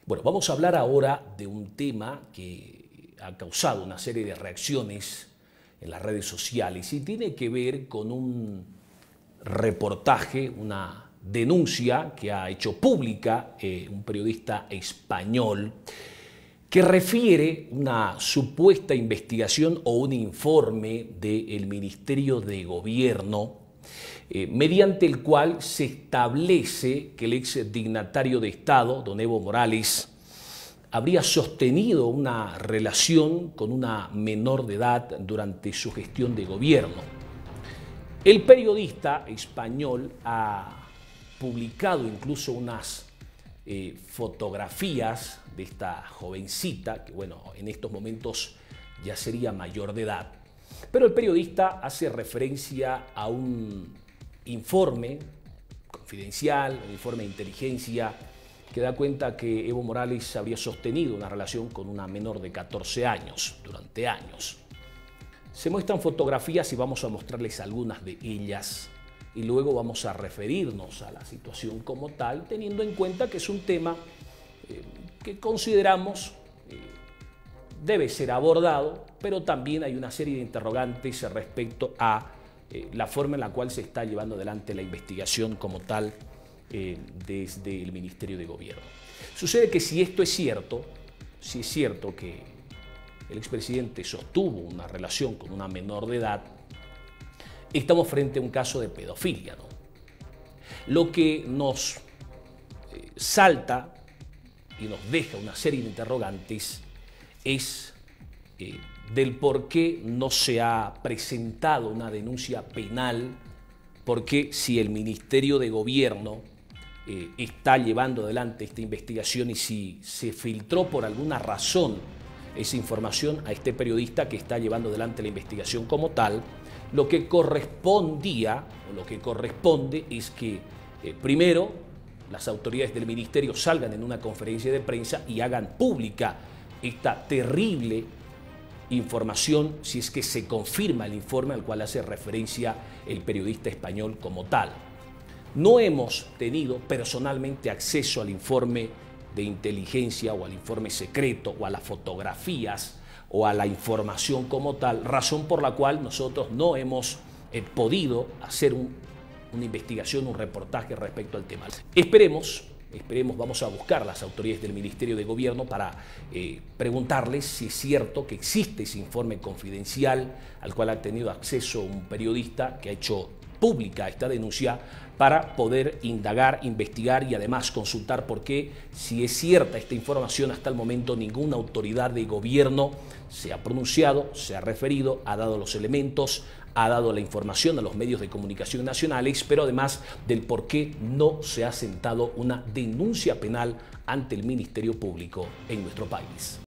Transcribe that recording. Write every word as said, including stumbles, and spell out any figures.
Bueno, vamos a hablar ahora de un tema que ha causado una serie de reacciones en las redes sociales y tiene que ver con un reportaje, una denuncia que ha hecho pública eh, un periodista español que refiere una supuesta investigación o un informe del Ministerio de Gobierno eh, mediante el cual se establece que el ex dignatario de Estado, don Evo Morales, habría sostenido una relación con una menor de edad durante su gestión de gobierno. El periodista español ha publicado incluso unas eh, fotografías de esta jovencita, que bueno, en estos momentos ya sería mayor de edad, pero el periodista hace referencia a un informe confidencial, un informe de inteligencia, que da cuenta que Evo Morales habría sostenido una relación con una menor de catorce años durante años. Se muestran fotografías y vamos a mostrarles algunas de ellas y luego vamos a referirnos a la situación como tal, teniendo en cuenta que es un tema eh, que consideramos eh, debe ser abordado, pero también hay una serie de interrogantes respecto a eh, la forma en la cual se está llevando adelante la investigación como tal eh, desde el Ministerio de Gobierno. Sucede que si esto es cierto, si es cierto que el expresidente sostuvo una relación con una menor de edad, estamos frente a un caso de pedofilia, ¿no? Lo que nos eh, salta y nos deja una serie de interrogantes es eh, del por qué no se ha presentado una denuncia penal, porque si el Ministerio de Gobierno eh, está llevando adelante esta investigación y si se filtró por alguna razón esa información a este periodista que está llevando adelante la investigación como tal, lo que correspondía o lo que corresponde es que eh, primero las autoridades del ministerio salgan en una conferencia de prensa y hagan pública esta terrible información si es que se confirma el informe al cual hace referencia el periodista español como tal. No hemos tenido personalmente acceso al informe de inteligencia o al informe secreto o a las fotografías o a la información como tal, razón por la cual nosotros no hemos eh, podido hacer un, una investigación, un reportaje respecto al tema. Esperemos, esperemos, vamos a buscar a las autoridades del Ministerio de Gobierno para eh, preguntarles si es cierto que existe ese informe confidencial al cual ha tenido acceso un periodista que ha hecho pública esta denuncia para poder indagar, investigar y además consultar por qué, si es cierta esta información, hasta el momento ninguna autoridad de gobierno se ha pronunciado, se ha referido, ha dado los elementos, ha dado la información a los medios de comunicación nacionales, pero además del por qué no se ha sentado una denuncia penal ante el Ministerio Público en nuestro país.